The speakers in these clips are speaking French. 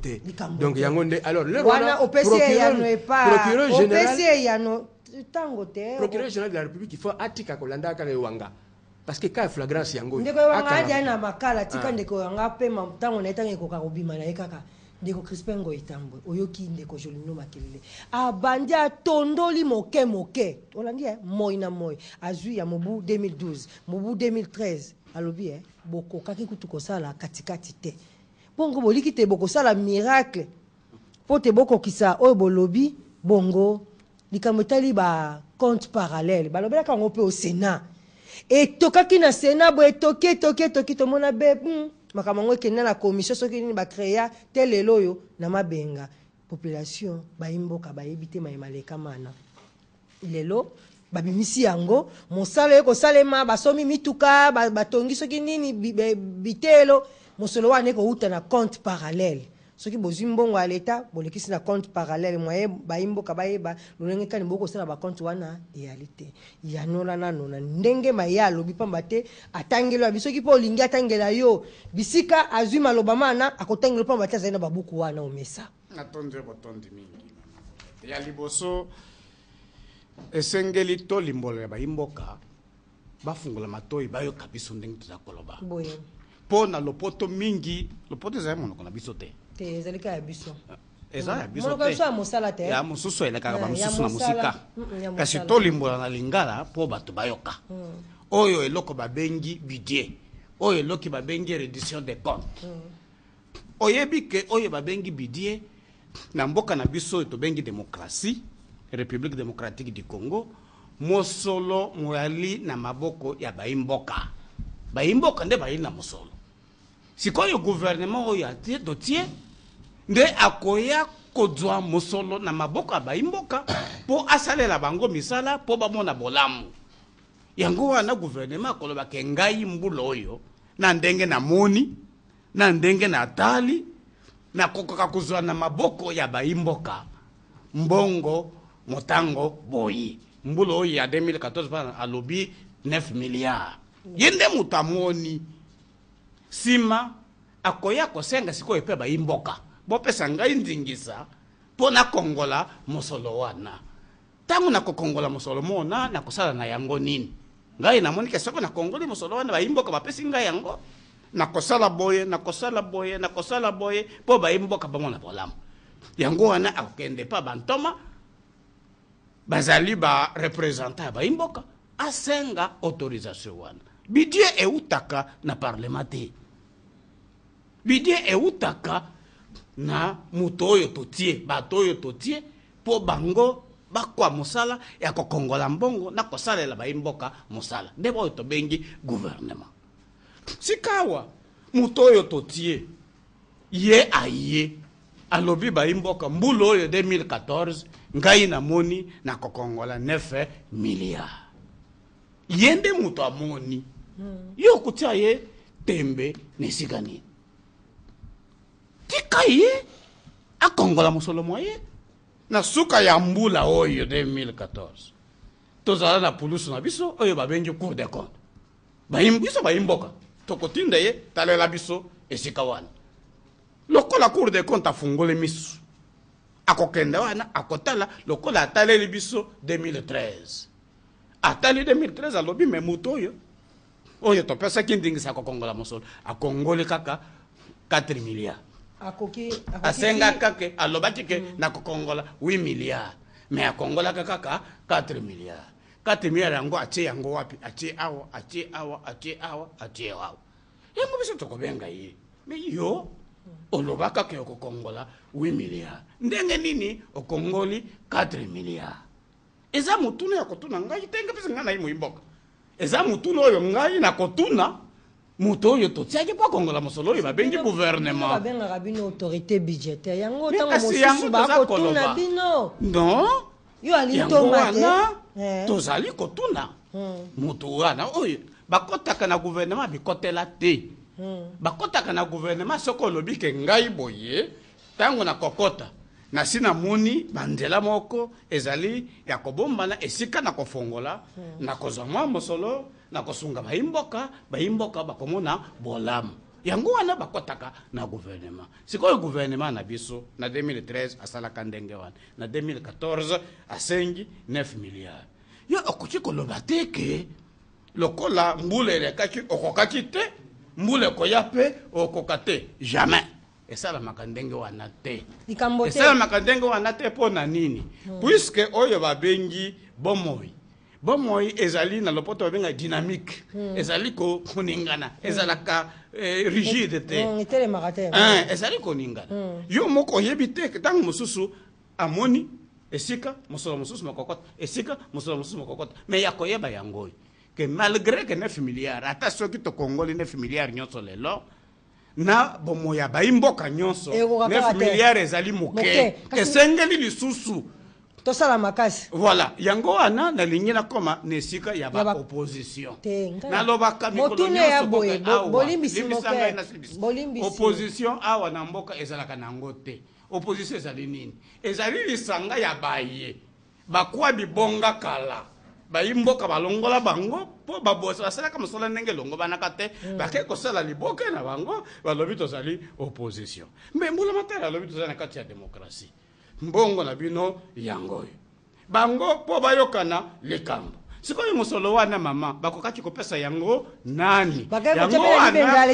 te. Donc yangonde alors le procureur général de la République il faut atika kolanda ka wanga parce que ka flagrance yango ndeko wanga na makala tika ndeko wanga pe matango na etango ko ka kobima na ekaka ndeko Crispin Ngoïtambwe oyoki ndeko Jolino Makelele abandi atondoli moke olandi moi na moi azui ya mobu 2012 mobu 2013 alobi boko kaki kutu kosala katikati te bongo boliki te boko sala miracle pote boko kisa oyo bolobi bongo likamotali ba compte parallèle balobela kango pe au Sénat et tokaki na Sénat bo toki to mona be makamango ekenda na commission soki nini ba créer tel eloyo na mabenga population ba imboka ba yebite mayimaleka mana lelo babimisi yango mosala eko salema basomi mituka batongi soki nini bitelo mosolo wane ko uta na compte parallèle soki bozimbongo à l'état bolekisi na compte parallèle moye baimboka bayeba lolenge kani boko sala ba compte wana réalité ya nona nana ndenge maya lobi pamba te atangelo bisoki po lingi atangela yo bisika azwi maloba mana akotangelo pamba te zaina babuku wana omesa atonde botondi mingi ya liboso esengeli to limbolo ya baimboka bafungula matoi bayo kabiso ndenge tuzakoloba boye pona lopoto mingi lopoto za monoko na biso te ezalika ya biso eza ya biso te ya mosala te ya mosusu eleka ba mosusu na musika kasi to limbola na lingala po bato bayoka oyo eloko babengi budget oyo eloki babengi reddition des comptes oyebi ke oyo babengi budget na mboka na biso to bengi démocratie République démocratique du Congo mosolo moyali na maboko ya baimboka nde bayili na mosolo sikoyo gouvernement oyo atie dotie nde akoya kozwa mosolo na maboko ya baimboka po asalela bango misala po bamona bolamu yango wana gouvernement akoloba ke ngai mbula oyo na ndenge na moni na ndenge na tali na kokoka kozwa na maboko ya baimboka mbongo motango boyi mbula oyo ya 2014 pa alobi 9 milliards yende mutamoni sima akoya kosenga sikoyo pe baimboka bopesa ngai ndingisa pona kongola mosolo wana tangu na kokongola mosolo mona na kosala na yango nini ngai na moni ke soko na kongoli mosolo wana baimboka bapesi ngai yango na kosala boye po baimboka bamona bolamu yango wana akende pa bantoma bazali ba representant baimboka asenga autorisation wana budget eutaka na parlement te budget eutaka na muto oyo totie bato oyo totie po bango bakwa mosala ya kokongola mbongo na kosalela baimboka mosala nde oyo tobengi gouvernement sikawa muto oyo totie ye aye alobi baimboka mbulo oyo 2014 ngai na moni na kokongola 9 milliards yende muto amoni yo kutia ye tembe nesigani tika ye akongola mosolo moye na suka ya mbula oyo 2014 tozala na pulusu na biso oyo babengi cour des comptes biso baimboka tokotinda ye talela biso esika wana lokola cour des comptes afungole misu akokenda wana akotala lokola ataleli biso 2013 atali 2013 alobi me muto oyo topesa kindingisa kokongola mosolo akongole kaka 4 milliards asenga kake alobaki ke na kokongola 8 milliards me akongola kaka 4 milliards 4 milliards yango atie yango wapi atie awa yango biso tokobenga ye me yo olobaka ke kokongola 8 milliards ndenge nini okongoli 4 milliards eza mutuna ya kotuna ngai tenga pesa ngana yi muimboka eza mutuna oyo ngai na kotuna muto oyo totiaki pa kongola mosolo oyo babengi gouvernement babenga bino autorité budgétaire yango tango mosusu bakotuna bino non yo alitomba tozali kotuna muto wana oyo bakotaka na gouvernement bikotela te bakotaka na gouvernement soko olobi ke ngai boye tango na kokota na sina muni bandela moko ezali ya kobombana esika na kofongola na kozwa mwa mosolo na kosunga baimboka bakomona bolamu yango wana bakotaka na gouvernement sikoyo gouvernement na biso na 2013 asalaka ndenge wana na 2014 asengi 9 milliards yo okoki koloba te ke lokola mbula elekaki okokaki te mbula ekoya pe okoka te jamais esalamaka ndenge wana te esalamaka ndenge wana te mpo na nini puisque oyo babengi bomoi ezali na lopoto babenga dynamique ezali koningana ezalaka rigide te ezali koningana yo moko oyebi te ntango mosusu amoni esika mosolo mosusu mokokota esika mosolo mosusu mokokota me ya koyeba yango oyo ke malgré que 9 milliards ata soki tokongoli 9 milliards nyonso lelo na bomoya baimboka nyonso 9 milliards ezali moke esengeli lisusu tosala makasi voilà yango wana na lingi na koma nesika ya ba opposition na lobaka mikolo nyonso opposition awa na mboka ezalaka nango te opposition ezali nini ezali lisanga ya baye bakwa bibonga kala baimboka balongola bango po babosa basalaka mosala ndenge longo banaka te bake kosala liboke na bango balobi tozali opposition mais mbula matala alobi tozali na kati ya demokrasi mbongo na bino yangoyo bango po bayokana likambo sikoyo mosolo wana mama bakokaki kopesa yango nani yango wana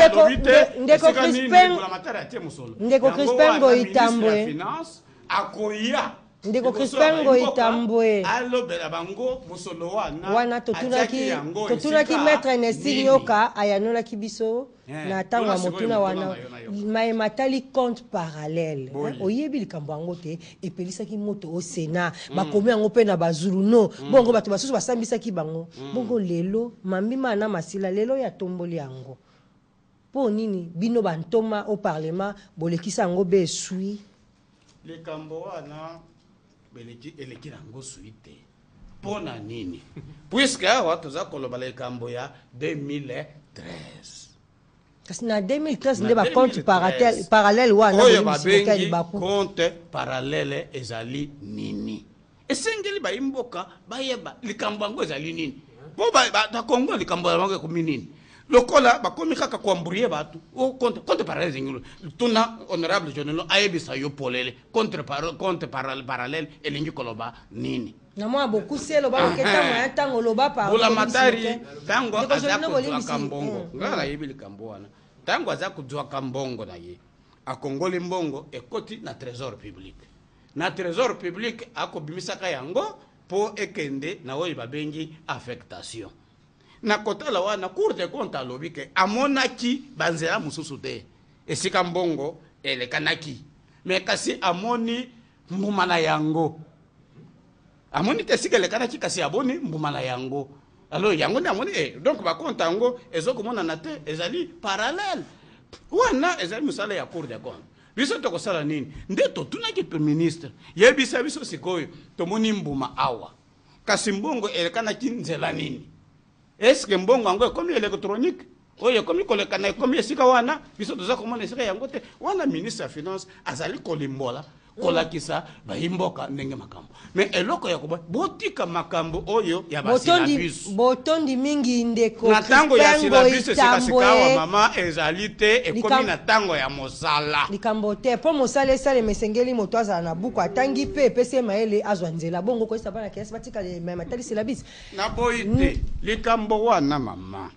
ndeko Crispengo Itambwe finance akoya ndeko Crispengo Itambwe alobela bango mosolo wana totunaki maître Nesting Nyoka ayanolaki biso na tanga motuna wana mai matali compte parallèle oyebi likambo yango te epelisaki moto au Sénat bakomi yango pe na bazulu no bongo bato basusu basambisaki bango bongo lelo mambima na masila lelo ya tomboli yango po nini bino bantoma au parlement bolekisa yango be sui likambo wana eleki nango suite pona nini puisque awa toza koloba likambo ya 2013 kasi na 2013 nde ba compte parallèle wana oyo babengi compte parallèle ezali nini esengeli baimboka bayeba likambo yango ezali nini po bakongo likambo yango ekomi nini lokola bakomi kaka kuamburie batu compte parallèle zingilo tuna honorable jonelo ayebisa yo polele compte parallèle elingi koloba nini na mwa boku selo ba ketamo ya tango loba pa bula matari tango azakuzwa kambongo ngala yebi likambo wana tango azakuzwa kambongo na ye akongoli mbongo ekoti na trésor public na trésor public akobimisaka yango po ekende na oyo babengi affectation na kotala wana cour de compte alobi ke amonaki banzela mususu te esika mbongo elekanaki me kasi amoni mbuma na yango amoni te sika elekanaki kasi aboni mbuma na yango alors yango ni amoni donc ba compte yango ezokomona na te ezali parallèle wana ezali musala ya cour de compte biso tokosala nini nde totunaki premier ministre yebisa biso sikoyo tomoni mbuma awa kasi mbongo elekanaki nzela nini est-ce que mbongo yango ekomi électronique oyo ekomi kolekana ekomi esika wana biso toza komona esika yango te wana ministre ya finance azali kolimbola kolakisa baimboka ndenge makambo mais eloko ya koba botika makambo oyo ya basilabus botondi mingi ndeko na tango ya silabus sikasika wa mama ezali te ekomi na tango ya mosala likambo te po mosala esale mesengeli moto azala na buku atangi pe pese maele azwa nzela bongo ko esaba na kiasi batika le matali silabus na boite likambo wana mama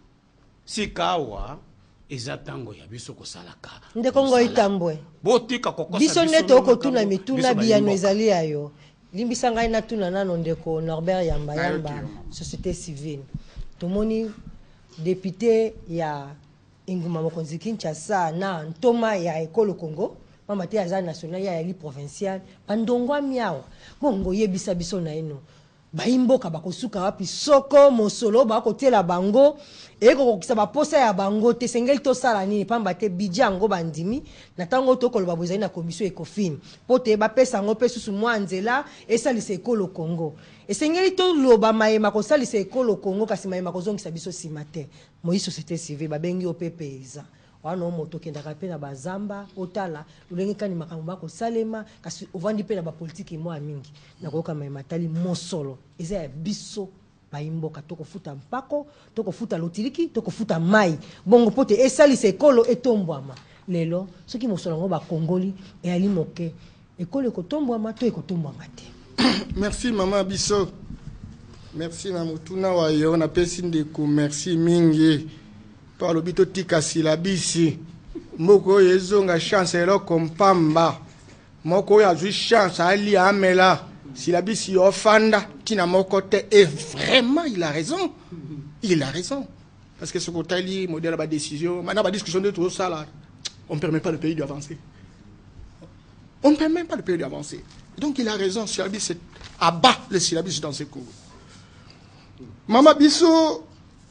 sikawa eza tango ya biso kosalaka ndeko ngo Itambwe botika kokosa biso neto okotuna mituna biyano ezali ayo limbisa ngai na tuna nano ndeko Norbert Yamba société civile tomoni député ya Inguma Mokonzi Kinshasa na ntoma ya Ekolo Congo mama te aza national ya li provincial bandongwa miawa bongo yebisa biso na eno baimboka bakosuka wapi soko mosolo bakotela bango eko kokisa baposa ya bango te sengeli to sala nini pamba te bidja ngo bandimi na tango to koloba bozali na commission Ecofin pote ba pesa ngo pe susu mwa nzela esalisa Ekolo Congo esengeli to loba mayema ko salisa Ekolo Congo kasi mayema ko zongisa biso simate moi société civile babengi opepeza wana moto kendaka pe na bazamba otala lolenge kani makambo bako salema kasi ovandi pe na ba politique mo mingi na koyoka mayema tali mosolo eza ya biso baimboka tokofuta mpako tokofuta lotiliki tokofuta mai bongo pote esalisa ekolo etombwama lelo soki mosolo yango bakongoli eyali moke ekolo ekotombwama to ekotombwama te. Merci Maman Biso. Merci na mutuna wa yo na pesi ndeko merci mingi. Par le bito tika silabisi. Moko yezonga chance elo kompamba. Moko ya ju chance ali amela. Silabisi ofanda tina moko te et vraiment il a raison. Il a raison. Parce que ce côté li modèle ba décision, maintenant ba discussion de tout ça là. On ne permet pas le pays d'avancer. On ne permet pas le pays d'avancer. Donc il a raison, Silabis abat le Silabis dans ses cours. Maman Bisso,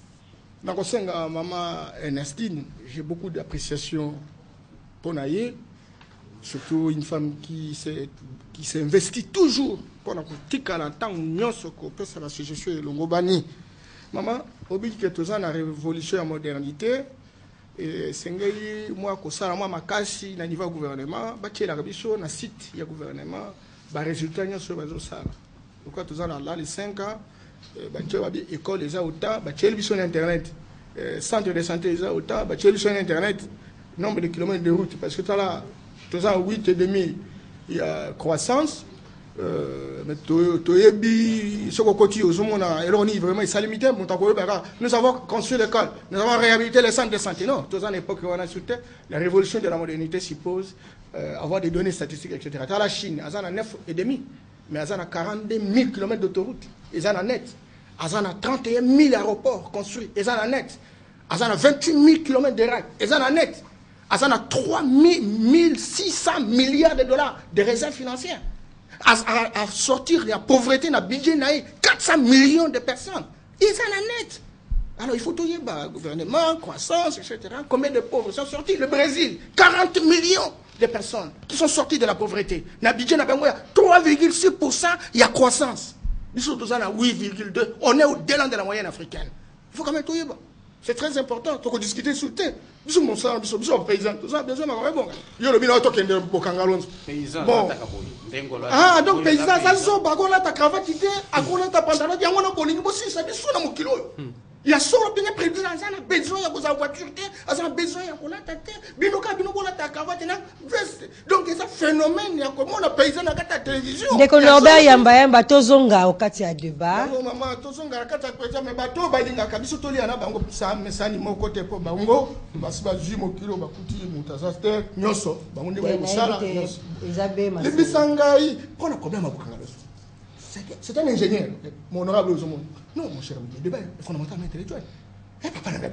Maman Ernestine, j'ai beaucoup d'appréciation pour Naye, surtout une femme qui s'investit toujours pour la politique à l'entend, la suggestion de Longobani. Maman, au but que tout ça, la révolution et la modernité, et c'est moi, moi, ma casse, na niveau gouvernement, bâtir la révolution, na site, il y a gouvernement, bah résultat, il y a sur le sala. Pourquoi tout ça, là, les 5 ans, bâtir l'école, les autant, bâtir le sur Internet, centre de santé, les autant, bâtir le sur Internet, nombre de kilomètres de route, parce que là, tout ça, 8,5, il y a croissance. Mais nous avons construit l'école, nous avons réhabilité les centres de santé. Non, tous en l'époque où on a soutenu, la révolution de la modernité suppose avoir des données statistiques, etc. Dans la Chine, ils en ont 9,5, mais ils en ont 42 000 km d'autoroute, ils en ont net. Ils en ont 31 000 aéroports construits, ils en ont net. Ils en ont 28 000 km de rails, ils en ont net. Ils en ont 3 600 milliards de dollars de réserves financières. À sortir de la pauvreté, dans le budget, 400 millions de personnes. Ils en ont net. Alors il faut tout dire, gouvernement, croissance, etc. Combien de pauvres sont sortis? Le Brésil, 40 millions de personnes qui sont sorties de la pauvreté. Dans le budget, 3,6%, il y a croissance. Nous sommes tous à 8,2%. On est au-delà de la moyenne africaine. Il faut quand même tout dire. C'est très important. Il faut discuter sur le thème. Nous sommes paysans, tout ça, bien sûr, mais bon. Il y a le bilan qui est de Bokangalon. Bon. Ah, donc paysan, ça se passe, ta cravate, ta pantalon, il y a un peu de ça, c'est mon kilo. Il y a solo bien président, il a besoin de la voiture, il a besoin de la tête, binoka, ta cravate, donc c'est un phénomène, il y a comment la paysanne à la télévision. Dès qu'on a yamba, tozonga au katia débat. Maman, tozonga, katia, mais bateau, balinga, kabiso, toliana, bango, ça, mais ça, ni mon côté pour bango, basiba, jimo, kilo, bakuti, moutazaste, nyoso, bango, ni sala, les bisangaï, on a problème à Bokangalos. C'est un ingénieur, mon honorable aux hommes. Non, mon cher ami, le débat est fondamentalement intellectuel. Eh, papa n'a pas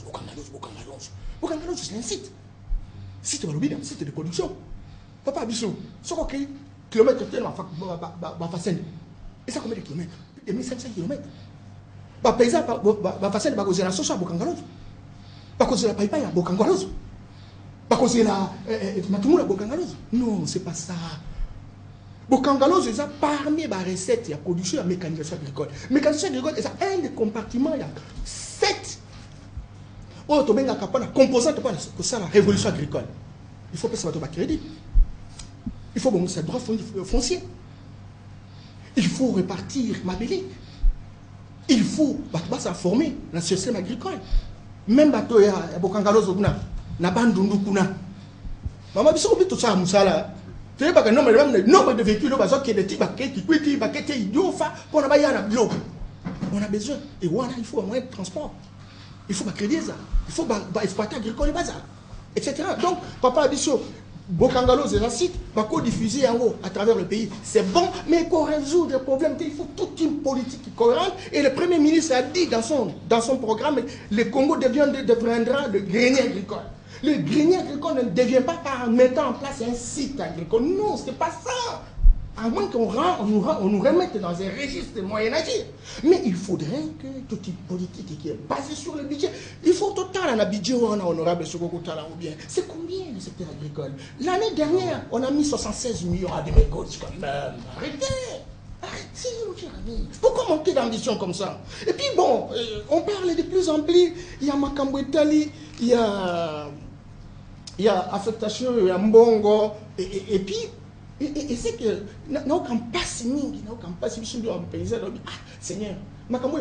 Bokangalos, c'est un site. Site de site de production. Papa Bissou, ce qu'on crée, kilomètres tellement facile. Et ça combien de kilomètres? 2500 kilomètres. Bah, paysan, bah, facile, bah, causer la sauce à Bokangalos. Bah, causer la paille à Bokangalos. Bah, causer la matoumou à Bokangalos. Non, c'est pas ça. Bokangalos, c'est ça, parmi les recettes, il y a production et mécanisation agricole. Mécanisation agricole, c'est un des compartiments, il y a 7. Oh, tu as une composante pour ça, la révolution agricole. Il faut que ça soit crédit. Il faut que ça droit foncier. Il faut répartir ma belle. Il faut ça former le système agricole. Même bateau, il y a Bokangalos, il y a Bandundu Kuna. Maman, il faut que tout ça, Moussala. Tu sais pas que le nombre de véhicules qui est idiot pour on a besoin et voilà, il faut un moyen de transport, il faut créer ça, il faut exploiter agricole bazar, etc. Donc papa Bisso, Bokangalos c'est un site diffuser en haut à travers le pays, c'est bon, mais pour résoudre les problèmes il faut toute une politique cohérente. Et le premier ministre a dit dans son programme, le Congo deviendra le grenier agricole. Le grenier agricole ne devient pas en mettant en place un site agricole. Non, c'est pas ça. À moins qu'on nous remette dans un registre moyen-âgé. Mais il faudrait que toute une politique qui est basée sur le budget. Il faut total un budget où on a honorable ce qu'on ou bien. C'est combien le secteur agricole? L'année dernière, on a mis 76 millions à des mécodes quand même. Arrêtez, mon cher ami. Pourquoi manquer d'ambition comme ça? Et puis bon, on parle de plus en plus. Il y a Makambo Italie, il y a affectation, il y a Mbongo, et puis Et c'est que, n'a aucun pas signé, n'a aucun pas signé, un paysan, ah, Seigneur, comment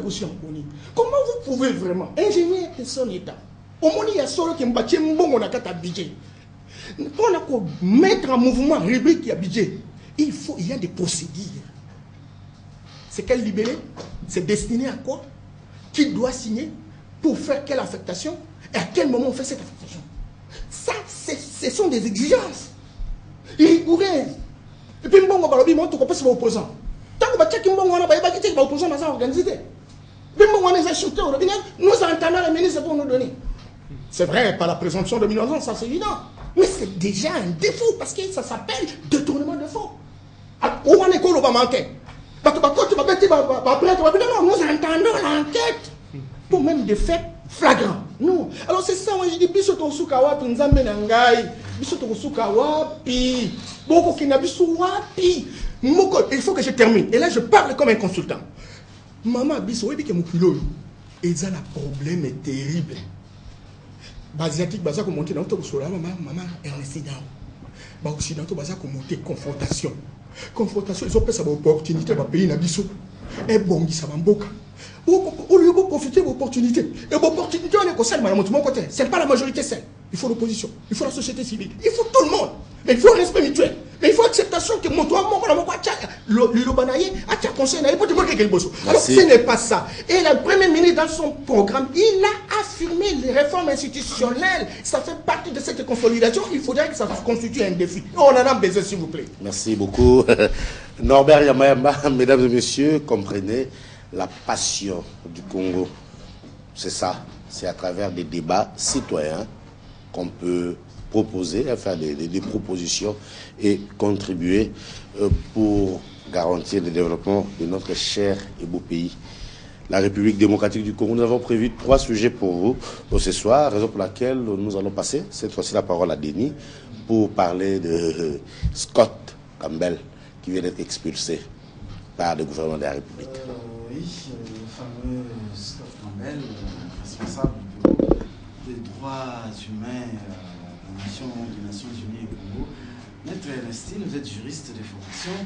vous pouvez vraiment, ingénieur de son état, au moins il y a solo qui m'a bâti un bon budget. Quand on a mettre en mouvement rubrique qui a budget, il y a des procédures. C'est quel libellé? C'est destiné à quoi? Qui doit signer? Pour faire quelle affectation? Et à quel moment on fait cette affectation? Ça, ce sont des exigences. Rigoureuses. Et puis, on va dire, tu comprends, c'est l'opposant. Tant que tu as un opposant, on va organiser. Puis, on va shooter, nous entendons les ministres pour nous donner. C'est vrai, par la présomption de innocence, ça c'est évident. Mais c'est déjà un défaut parce que ça s'appelle détournement de fonds. Où on est qu'on va manquer? Parce que tu vas mettre, non, nous entendons l'enquête pour même des faits flagrants. Non. Alors c'est ça, moi je dis, bisoto sukawa, tunzambe nangai, bisoto sukawa, pi, boko kinabisu wapi. Il faut que je termine. Et là, je parle comme un consultant. Maman, biso, oui, que mon pilote, et ça, le problème est terrible. Basiatique, baza ko monter dans ton sola, maman, Ernestine. Ba occidentaux, baza ko monter confrontation. Confrontation, ils ont fait ça opportunité, va payer na biso. Et bon, ça va mboka. Au lieu de profiter de l'opportunité. Et l'opportunité, on est conscient, madame, de mon côté. Ce n'est pas la majorité seule. Il faut l'opposition. Il faut la société civile. Il faut tout le monde. Mais il faut un respect mutuel. Mais il faut acceptation que mon toit, le banaye, a tia conseil, il faut dire quelque chose. Alors, ce n'est pas ça. Et le Premier ministre, dans son programme, il a affirmé les réformes institutionnelles. Ça fait partie de cette consolidation. Il faudrait que ça constitue un défi. On en a besoin, s'il vous plaît. Merci beaucoup. Norbert Yamayama, mesdames et messieurs, comprenez la passion du Congo. C'est ça. C'est à travers des débats citoyens qu'on peut proposer, faire des propositions et contribuer pour garantir le développement de notre cher et beau pays, la République démocratique du Congo. Nous avons prévu 3 sujets pour vous ce soir, raison pour laquelle nous allons passer cette fois-ci la parole à Denis pour parler de Scott Campbell qui vient d'être expulsé par le gouvernement de la République. Oui, le fameux Scott Campbell, responsable des droits humains de la mission des Nations Unies au Congo. Maître Ernestine, vous êtes juriste de formation.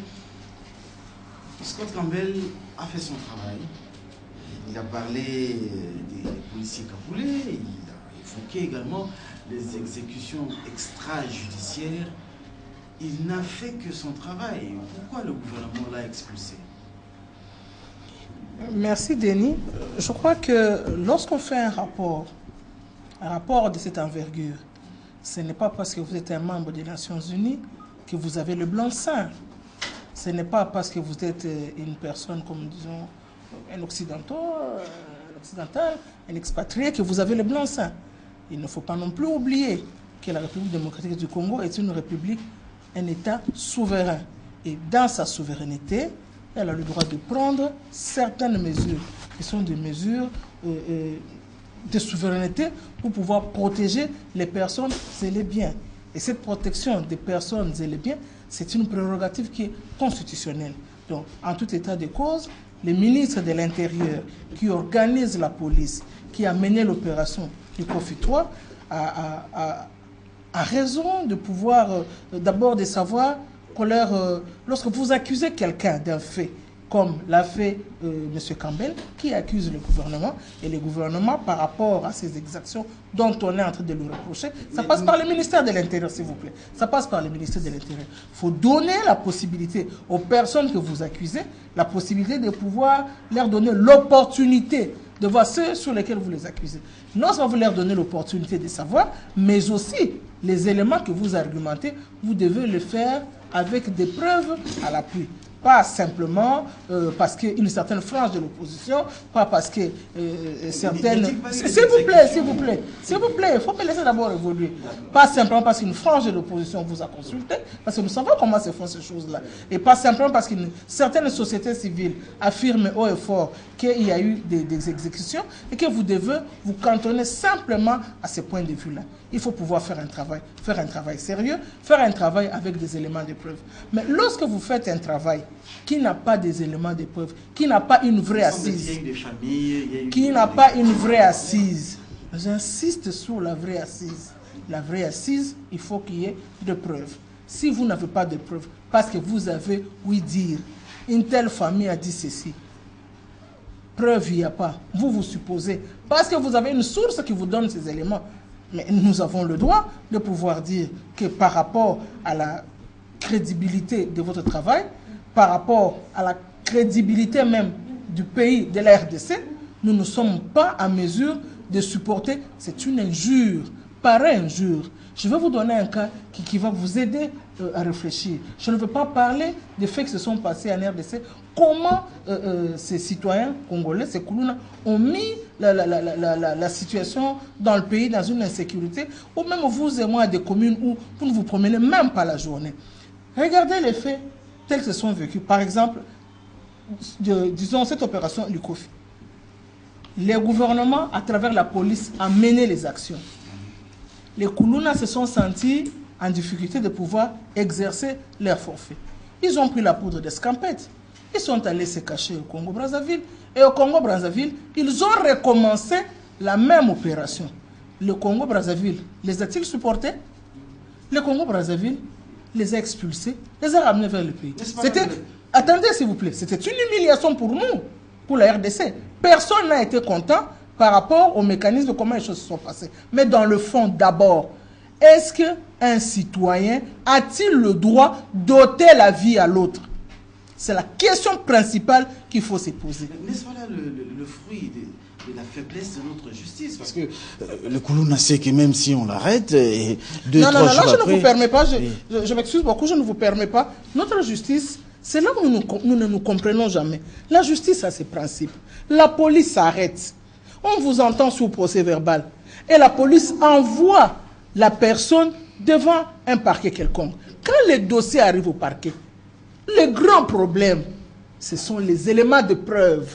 Scott Campbell a fait son travail. Il a parlé des policiers capoulés, il a évoqué également les exécutions extrajudiciaires. Il n'a fait que son travail. Pourquoi le gouvernement l'a expulsé? Merci Denis. Je crois que lorsqu'on fait un rapport de cette envergure, ce n'est pas parce que vous êtes un membre des Nations Unies que vous avez le blanc-seing. Ce n'est pas parce que vous êtes une personne, comme disons, un occidental, un expatrié, que vous avez le blanc-seing. Il ne faut pas non plus oublier que la République démocratique du Congo est une république, un État souverain. Et dans sa souveraineté, elle a le droit de prendre certaines mesures qui sont des mesures de souveraineté pour pouvoir protéger les personnes et les biens. Et cette protection des personnes et les biens, c'est une prérogative qui est constitutionnelle. Donc, en tout état de cause, les ministres de l'Intérieur qui organisent la police, qui a mené l'opération du Kofi-3, a raison de pouvoir, d'abord de savoir lorsque vous accusez quelqu'un d'un fait, comme l'a fait M. Campbell, qui accuse le gouvernement, et le gouvernement, par rapport à ces exactions dont on est en train de lui reprocher, ça passe par le ministère de l'Intérieur, s'il vous plaît. Ça passe par le ministère de l'Intérieur. Il faut donner la possibilité aux personnes que vous accusez, la possibilité de pouvoir leur donner l'opportunité de voir ceux sur lesquels vous les accusez. Non seulement vous leur donnez l'opportunité de savoir, mais aussi les éléments que vous argumentez, vous devez le faire avec des preuves à l'appui. Pas simplement parce qu'une certaine frange de l'opposition, pas parce que certaines... S'il vous plaît, il faut me laisser d'abord évoluer. Pas simplement parce qu'une frange de l'opposition vous a consulté, parce que nous savons comment se font ces choses-là. Et pas simplement parce qu'une certaine société civile affirme haut et fort qu'il y a eu des exécutions et que vous devez vous cantonner simplement à ces points de vue-là. Il faut pouvoir faire un travail sérieux, faire un travail avec des éléments de preuve. Mais lorsque vous faites un travail qui n'a pas des éléments de preuve, qui n'a pas une vraie assise, j'insiste sur la vraie assise. La vraie assise, il faut qu'il y ait de preuves. Si vous n'avez pas de preuves, parce que vous avez ouï dire, une telle famille a dit ceci, preuve il n'y a pas, vous supposez, parce que vous avez une source qui vous donne ces éléments. Mais nous avons le droit de pouvoir dire que par rapport à la crédibilité de votre travail, par rapport à la crédibilité même du pays, de la RDC, nous ne sommes pas en mesure de supporter. C'est une injure, pareille injure. Je vais vous donner un cas qui va vous aider à réfléchir. Je ne veux pas parler des faits qui se sont passés en RDC. Comment ces citoyens congolais, ces Koulouna, ont mis la situation dans le pays dans une insécurité, ou même vous et moi, des communes où vous ne vous promenez même pas la journée. Regardez les faits tels qu'ils sont vécus. Par exemple, disons cette opération Lukofi. Les gouvernements, à travers la police, ont mené les actions. Les Koulouna se sont sentis en difficulté de pouvoir exercer leur forfait. Ils ont pris la poudre d'escampette. Ils sont allés se cacher au Congo-Brazzaville. Et au Congo-Brazzaville, ils ont recommencé la même opération. Le Congo-Brazzaville les a-t-il supportés? Le Congo-Brazzaville les a expulsés, les a ramenés vers le pays. Attendez s'il vous plaît, c'était une humiliation pour nous, pour la RDC. Personne n'a été content par rapport au mécanisme de comment les choses se sont passées. Mais dans le fond, d'abord, est-ce qu'un citoyen a-t-il le droit d'ôter la vie à l'autre? C'est la question principale qu'il faut se poser. N'est-ce pas là le fruit de la faiblesse de notre justice? Parce que le Koulouna sait que même si on l'arrête, et non, je ne vous permets pas, je m'excuse beaucoup, je ne vous permets pas. Notre justice, c'est là où nous ne nous comprenons jamais. La justice a ses principes. La police s'arrête. On vous entend sous procès verbal. Et la police envoie la personne devant un parquet quelconque. Quand les dossiers arrivent au parquet, le grand problème, ce sont les éléments de preuve.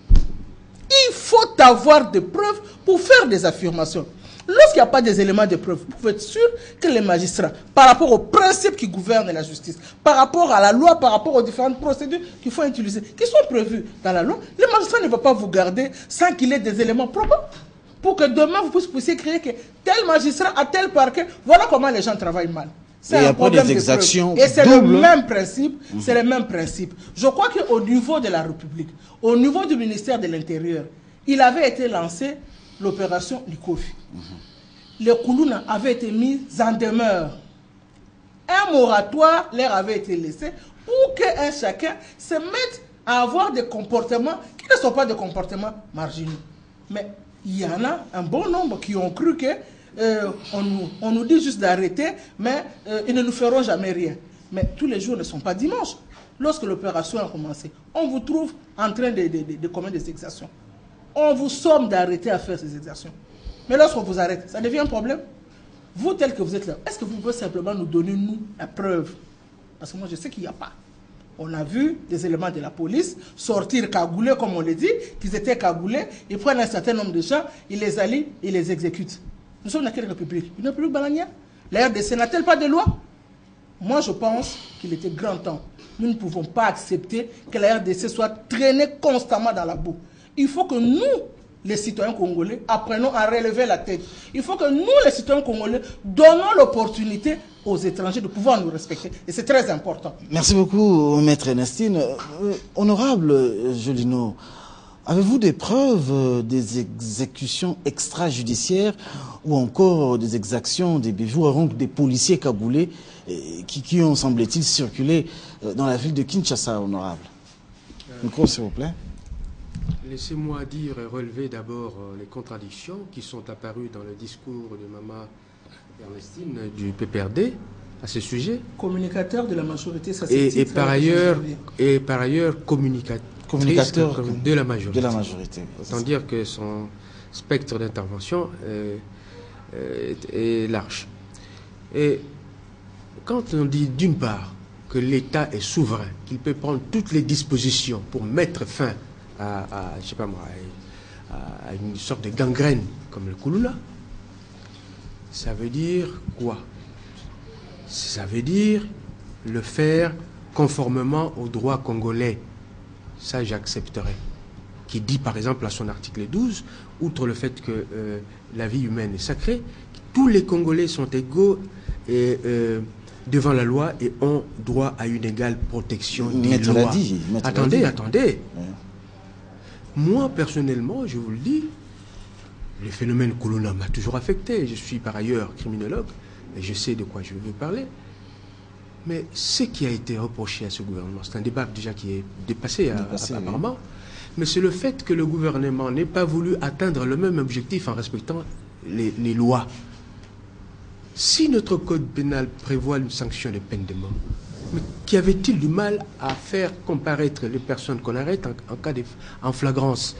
Il faut avoir des preuves pour faire des affirmations. Lorsqu'il n'y a pas des éléments de preuve, vous pouvez être sûr que les magistrats, par rapport aux principes qui gouvernent la justice, par rapport à la loi, par rapport aux différentes procédures qu'il faut utiliser, qui sont prévues dans la loi, les magistrats ne vont pas vous garder sans qu'il ait des éléments probants. Pour que demain, vous puissiez créer que tel magistrat a tel parquet, voilà comment les gens travaillent mal. C'est un problème de preuve. Et c'est le même principe, c'est le même principe. Je crois qu'au niveau de la République, au niveau du ministère de l'Intérieur, il avait été lancé l'opération Lukofi. Les Koulouna avaient été mis en demeure. Un moratoire leur avait été laissé pour qu'un chacun se mette à avoir des comportements qui ne sont pas des comportements marginaux. Mais il y en a un bon nombre qui ont cru que on nous dit juste d'arrêter, mais ils ne nous feront jamais rien. Mais tous les jours ne sont pas dimanches. Lorsque l'opération a commencé, on vous trouve en train de commettre des exactions. On vous somme d'arrêter à faire ces exactions. Mais lorsqu'on vous arrête, ça devient un problème. Vous, tel que vous êtes là, est-ce que vous pouvez simplement nous donner, nous, la preuve? Parce que moi, je sais qu'il n'y a pas. On a vu des éléments de la police sortir cagoulés, comme on le dit, qu'ils étaient cagoulés, ils prennent un certain nombre de gens, ils les allient, ils les exécutent. Nous sommes dans quelle république? Une république bananière? La RDC n'a-t-elle pas de loi? Moi, je pense qu'il était grand temps. Nous ne pouvons pas accepter que la RDC soit traînée constamment dans la boue. Il faut que nous, les citoyens congolais, apprenons à relever la tête. Il faut que nous, les citoyens congolais, donnons l'opportunité aux étrangers de pouvoir nous respecter. Et c'est très important. Merci beaucoup, Maître Ernestine. Honorable Jolino, avez-vous des preuves des exécutions extrajudiciaires ou encore des exactions des bijoux, donc des policiers cagoulés qui ont, semble-t-il, circulé dans la ville de Kinshasa, honorable? Micro, s'il vous plaît. Laissez-moi dire et relever d'abord les contradictions qui sont apparues dans le discours de Maman Ernestine du PPRD à ce sujet. Communicateur de la majorité, ça et par ailleurs communicateur de la majorité. De la majorité. Autant dire que son spectre d'intervention est large. Et quand on dit d'une part que l'État est souverain, qu'il peut prendre toutes les dispositions pour mettre fin je sais pas moi, à une sorte de gangrène comme le Koulouna, ça veut dire quoi? Ça veut dire le faire conformément au droit congolais. Ça, j'accepterai. Qui dit, par exemple, à son article 12, outre le fait que la vie humaine est sacrée, tous les Congolais sont égaux et devant la loi et ont droit à une égale protection des Maître lois. l'a dit, Maître Attendez, l'a dit. attendez. Ouais. Moi, personnellement, je vous le dis, le phénomène Kuluna m'a toujours affecté. Je suis par ailleurs criminologue et je sais de quoi je veux parler. Mais ce qui a été reproché à ce gouvernement, c'est un débat déjà qui est dépassé apparemment, oui. Mais c'est le fait que le gouvernement n'ait pas voulu atteindre le même objectif en respectant les lois. Si notre code pénal prévoit une sanction de peine de mort, mais qu'y avait-il du mal à faire comparaître les personnes qu'on arrête en cas en flagrance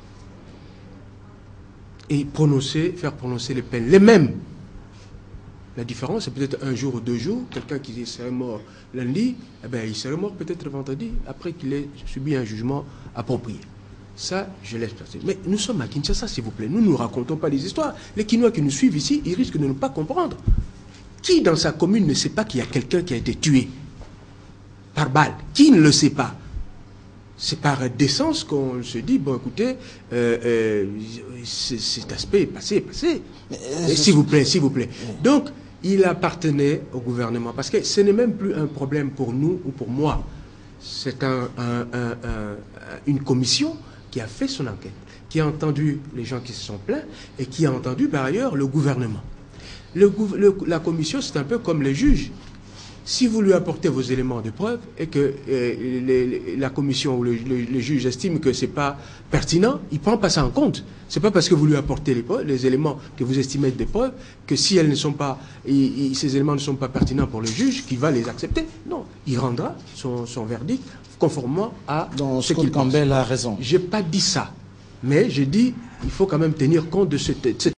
et faire prononcer les peines les mêmes? La différence, c'est peut-être un jour ou 2 jours. Quelqu'un qui serait mort lundi, eh bien, il serait mort peut-être vendredi, après qu'il ait subi un jugement approprié. Ça, je laisse passer. Mais nous sommes à Kinshasa, s'il vous plaît. Nous ne nous racontons pas des histoires. Les Kinois qui nous suivent ici, ils risquent de ne pas comprendre. Qui dans sa commune ne sait pas qu'il y a quelqu'un qui a été tué par balle? Qui ne le sait pas? C'est par décence qu'on se dit, bon écoutez, cet aspect est passé. S'il vous plaît, s'il vous plaît. Donc, il appartenait au gouvernement, parce que ce n'est même plus un problème pour nous ou pour moi. C'est une commission qui a fait son enquête, qui a entendu les gens qui se sont plaints et qui a entendu par ailleurs le gouvernement. La commission, c'est un peu comme les juges. Si vous lui apportez vos éléments de preuve et que la commission ou le juge estime que ce n'est pas pertinent, il ne prend pas ça en compte. Ce n'est pas parce que vous lui apportez les éléments que vous estimez être des preuves que si elles ne sont pas, ces éléments ne sont pas pertinents pour le juge, qu'il va les accepter. Non, il rendra son verdict conformément à ce qu'il pense. Campbell a raison. Je n'ai pas dit ça, mais j'ai dit il faut quand même tenir compte de cette